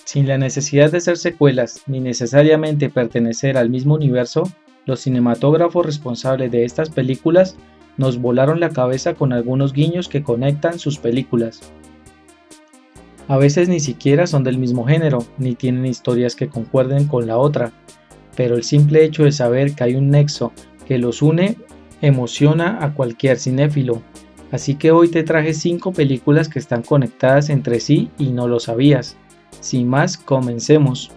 Sin la necesidad de ser secuelas ni necesariamente pertenecer al mismo universo, los cinematógrafos responsables de estas películas nos volaron la cabeza con algunos guiños que conectan sus películas. A veces ni siquiera son del mismo género, ni tienen historias que concuerden con la otra, pero el simple hecho de saber que hay un nexo que los une emociona a cualquier cinéfilo. Así que hoy te traje 5 películas que están conectadas entre sí y no lo sabías. Sin más, comencemos.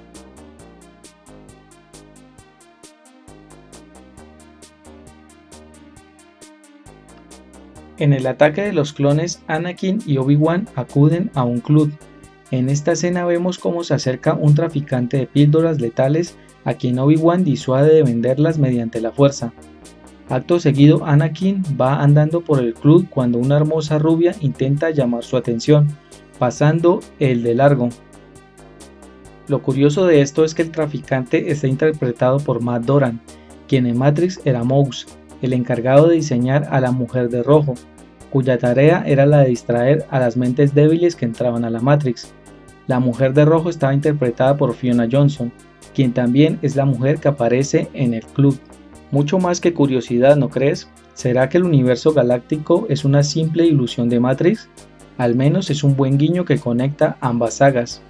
En el ataque de los clones, Anakin y Obi-Wan acuden a un club. En esta escena vemos cómo se acerca un traficante de píldoras letales a quien Obi-Wan disuade de venderlas mediante la fuerza. Acto seguido, Anakin va andando por el club cuando una hermosa rubia intenta llamar su atención, pasando el de largo. Lo curioso de esto es que el traficante está interpretado por Matt Doran, quien en Matrix era Mouse, el encargado de diseñar a la Mujer de Rojo, cuya tarea era la de distraer a las mentes débiles que entraban a la Matrix. La Mujer de Rojo estaba interpretada por Fiona Johnson, quien también es la mujer que aparece en el club. Mucho más que curiosidad, ¿no crees? ¿Será que el universo galáctico es una simple ilusión de Matrix? Al menos es un buen guiño que conecta ambas sagas.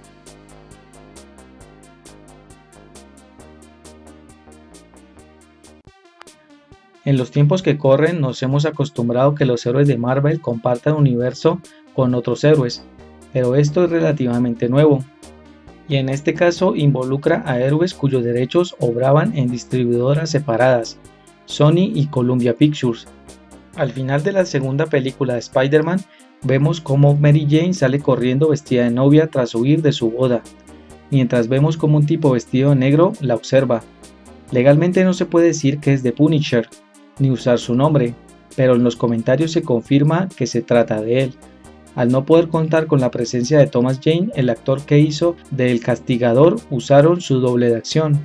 En los tiempos que corren nos hemos acostumbrado que los héroes de Marvel compartan universo con otros héroes, pero esto es relativamente nuevo, y en este caso involucra a héroes cuyos derechos obraban en distribuidoras separadas, Sony y Columbia Pictures. Al final de la segunda película de Spider-Man, vemos cómo Mary Jane sale corriendo vestida de novia tras huir de su boda, mientras vemos como un tipo vestido de negro la observa. Legalmente no se puede decir que es The Punisher, ni usar su nombre, pero en los comentarios se confirma que se trata de él. Al no poder contar con la presencia de Thomas Jane, el actor que hizo de El Castigador usaron su doble de acción.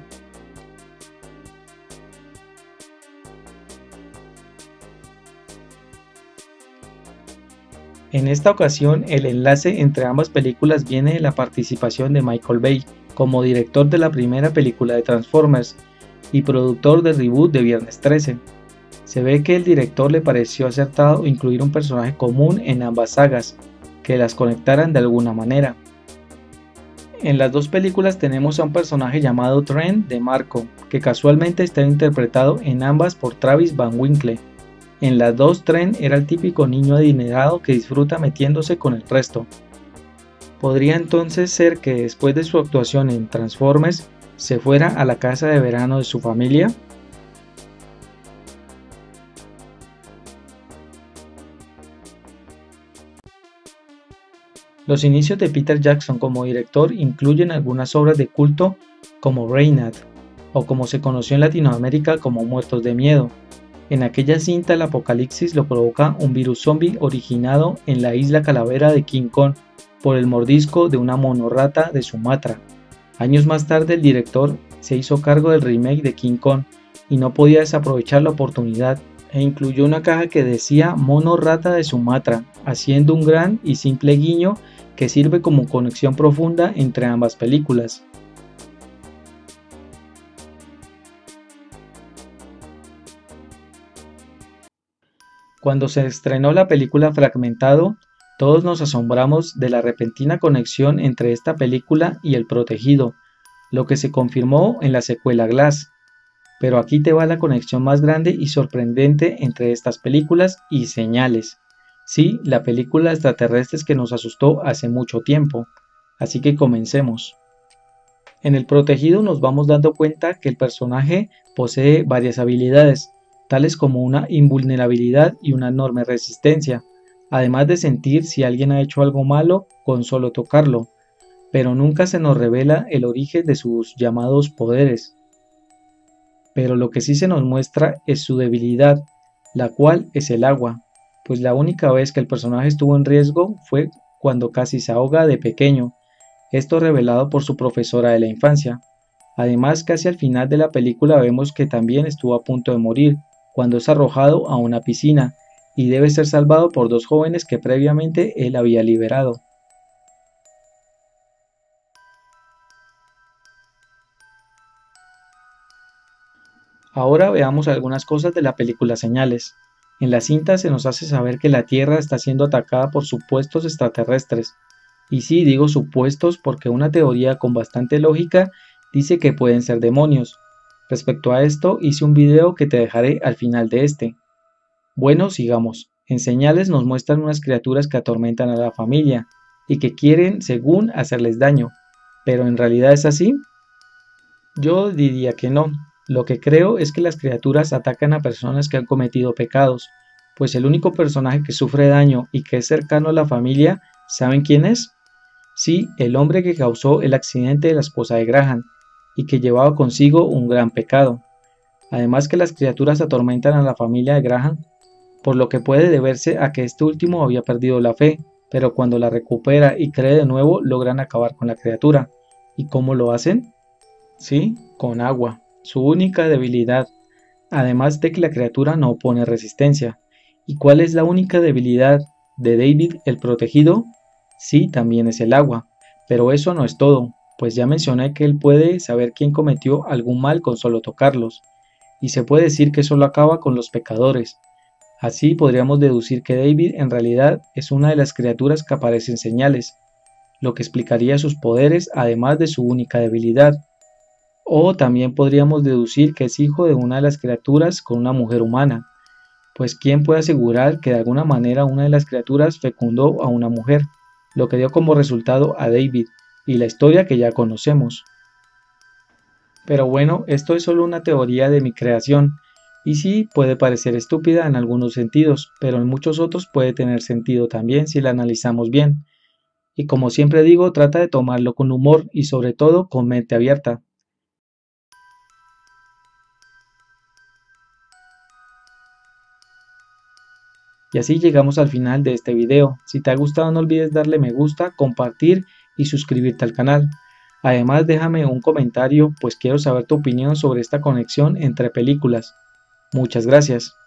En esta ocasión, el enlace entre ambas películas viene de la participación de Michael Bay como director de la primera película de Transformers y productor del reboot de Viernes 13. Se ve que el director le pareció acertado incluir un personaje común en ambas sagas, que las conectaran de alguna manera. En las dos películas tenemos a un personaje llamado Trent DeMarco, que casualmente está interpretado en ambas por Travis Van Winkle. En las dos, Trent era el típico niño adinerado que disfruta metiéndose con el resto. ¿Podría entonces ser que después de su actuación en Transformers se fuera a la casa de verano de su familia? Los inicios de Peter Jackson como director incluyen algunas obras de culto como Reynad, o como se conoció en Latinoamérica como Muertos de Miedo. En aquella cinta el apocalipsis lo provoca un virus zombie originado en la isla Calavera de King Kong por el mordisco de una monorrata de Sumatra. Años más tarde el director se hizo cargo del remake de King Kong y no podía desaprovechar la oportunidad e incluyó una caja que decía Mono Rata de Sumatra, haciendo un gran y simple guiño que sirve como conexión profunda entre ambas películas. Cuando se estrenó la película Fragmentado, todos nos asombramos de la repentina conexión entre esta película y El Protegido, lo que se confirmó en la secuela Glass. Pero aquí te va la conexión más grande y sorprendente entre estas películas y Señales. Sí, la película de extraterrestres que nos asustó hace mucho tiempo. Así que comencemos. En El Protegido nos vamos dando cuenta que el personaje posee varias habilidades, tales como una invulnerabilidad y una enorme resistencia, además de sentir si alguien ha hecho algo malo con solo tocarlo, pero nunca se nos revela el origen de sus llamados poderes. Pero lo que sí se nos muestra es su debilidad, la cual es el agua, pues la única vez que el personaje estuvo en riesgo fue cuando casi se ahoga de pequeño, esto revelado por su profesora de la infancia. Además, casi al final de la película vemos que también estuvo a punto de morir, cuando es arrojado a una piscina, y debe ser salvado por dos jóvenes que previamente él había liberado. Ahora veamos algunas cosas de la película Señales. En la cinta se nos hace saber que la Tierra está siendo atacada por supuestos extraterrestres. Y sí, digo supuestos porque una teoría con bastante lógica dice que pueden ser demonios. Respecto a esto, hice un video que te dejaré al final de este. Bueno, sigamos. En Señales nos muestran unas criaturas que atormentan a la familia y que quieren, según, hacerles daño. ¿Pero en realidad es así? Yo diría que no. Lo que creo es que las criaturas atacan a personas que han cometido pecados, pues el único personaje que sufre daño y que es cercano a la familia, ¿saben quién es? Sí, el hombre que causó el accidente de la esposa de Graham, y que llevaba consigo un gran pecado. Además que las criaturas atormentan a la familia de Graham, por lo que puede deberse a que este último había perdido la fe, pero cuando la recupera y cree de nuevo logran acabar con la criatura. ¿Y cómo lo hacen? Sí, con agua, su única debilidad, además de que la criatura no opone resistencia. ¿Y cuál es la única debilidad de David el protegido? Sí, también es el agua, pero eso no es todo, pues ya mencioné que él puede saber quién cometió algún mal con solo tocarlos, y se puede decir que solo acaba con los pecadores. Así podríamos deducir que David en realidad es una de las criaturas que aparece en Señales, lo que explicaría sus poderes además de su única debilidad. O también podríamos deducir que es hijo de una de las criaturas con una mujer humana, pues ¿quién puede asegurar que de alguna manera una de las criaturas fecundó a una mujer, lo que dio como resultado a David y la historia que ya conocemos? Pero bueno, esto es solo una teoría de mi creación, y sí puede parecer estúpida en algunos sentidos, pero en muchos otros puede tener sentido también si la analizamos bien. Y como siempre digo, trata de tomarlo con humor y sobre todo con mente abierta. Y así llegamos al final de este video. Si te ha gustado no olvides darle me gusta, compartir y suscribirte al canal. Además déjame un comentario pues quiero saber tu opinión sobre esta conexión entre películas. Muchas gracias.